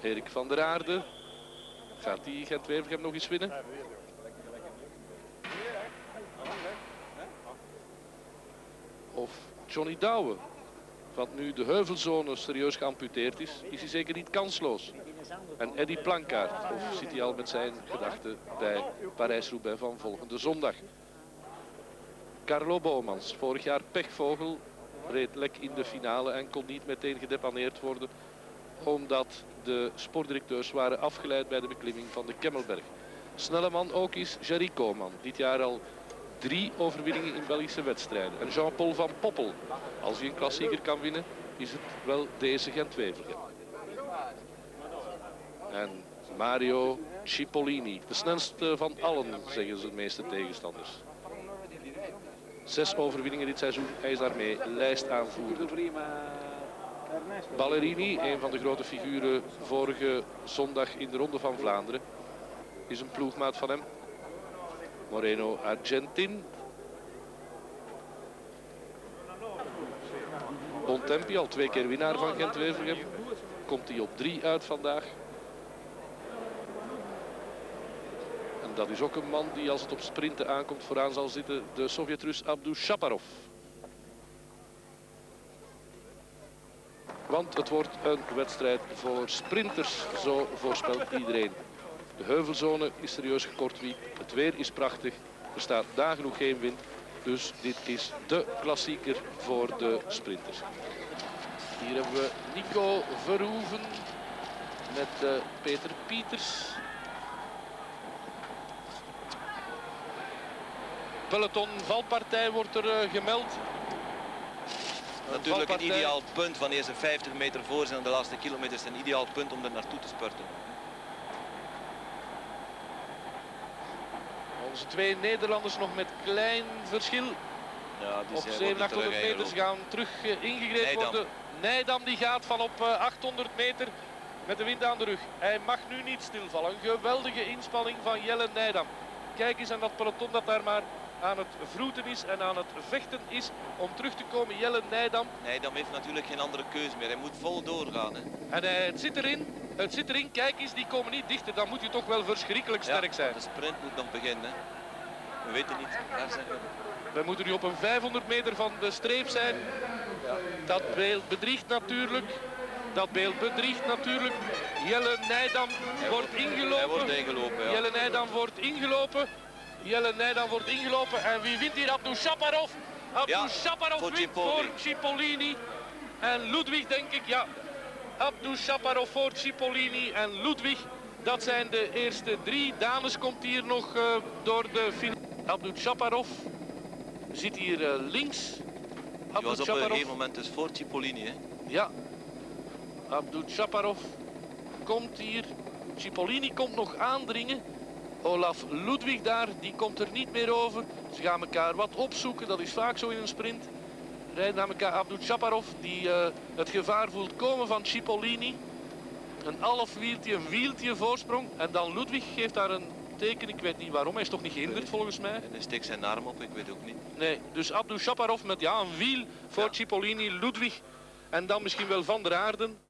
Erik van der Aarde. Gaat die Gent-Wevelgem nog eens winnen? Of Johnny Douwe. Want nu de heuvelzone serieus geamputeerd is, is hij zeker niet kansloos. En Eddy Plankaart, of zit hij al met zijn gedachten bij Parijs-Roubaix van volgende zondag? Carlo Bomans, vorig jaar pechvogel, reed lek in de finale en kon niet meteen gedepaneerd worden, omdat de sportdirecteurs waren afgeleid bij de beklimming van de Kemmelberg. Snelle man ook is Jerry Koman, dit jaar al 3 overwinningen in Belgische wedstrijden. En Jean-Paul van Poppel, als hij een klassieker kan winnen, is het wel deze Gent-Wevelgem. En Mario Cipollini, de snelste van allen, zeggen ze de meeste tegenstanders. 6 overwinningen dit seizoen, hij is daarmee lijstaanvoerder. Ballerini, een van de grote figuren vorige zondag in de Ronde van Vlaanderen, is een ploegmaat van hem. Moreno Argentin. Bontempi, al 2 keer winnaar van Gent-Wevelgem. Komt hij op 3 uit vandaag. En dat is ook een man die, als het op sprinten aankomt, vooraan zal zitten. De Sovjet-Rus Abdushaparov. Want het wordt een wedstrijd voor sprinters, zo voorspelt iedereen. De heuvelzone is serieus gekortwiekt. Het weer is prachtig. Er staat nagenoeg geen wind. Dus dit is de klassieker voor de sprinters. Hier hebben we Nico Verhoeven met Peter Pieters. Peloton valpartij wordt er gemeld. Natuurlijk een ideaal punt van eerste 50 meter voor zijn en de laatste kilometers een ideaal punt om er naartoe te spurten. Onze 2 Nederlanders nog met klein verschil. Ja, op 700, 800 meters gaan terug ingegrepen worden. Nijdam die gaat van op 800 meter met de wind aan de rug. Hij mag nu niet stilvallen. Een geweldige inspanning van Jelle Nijdam. Kijk eens aan dat peloton dat daar maar aan het vroeten is en aan het vechten is om terug te komen. Jelle Nijdam. Nijdam heeft natuurlijk geen andere keuze meer. Hij moet vol doorgaan. Hè. En het zit erin. Het zit erin. Kijk eens, die komen niet dichter. Dan moet je toch wel verschrikkelijk sterk zijn. De sprint moet nog beginnen. We weten niet. Daar zijn we. We moeten nu op een 500 meter van de streep zijn. Ja. Dat beeld bedriegt natuurlijk. Jelle Nijdam wordt ingelopen. Hij wordt ingelopen, ja. Jelle Nijdam wordt ingelopen. En wie wint hier? Abdushaparov. Abdushaparov wint voor Cipollini. En Ludwig, denk ik, ja. Abdushaparov voor Cipollini en Ludwig. Dat zijn de eerste 3. Danes komt hier nog door de finale. Abdushaparov zit hier links. Hij was op een gegeven moment dus voor Cipollini. Hè? Ja. Abdushaparov komt hier. Cipollini komt nog aandringen. Olaf Ludwig daar, die komt er niet meer over. Ze gaan elkaar wat opzoeken, dat is vaak zo in een sprint. Rijden naar elkaar. Abdushaparov die het gevaar voelt komen van Cipollini. Een half wieltje, een wieltje voorsprong. En dan Ludwig geeft daar een teken, ik weet niet waarom, hij is toch niet gehinderd volgens mij. En hij steekt zijn arm op, ik weet ook niet. Nee, dus Abdushaparov met een wiel voor Cipollini, Ludwig en dan misschien wel Van der Aarden.